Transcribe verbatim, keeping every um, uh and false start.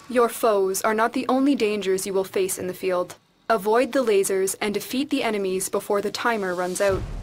Your foes are not the only dangers you will face in the field. Avoid the lasers and defeat the enemies before the timer runs out.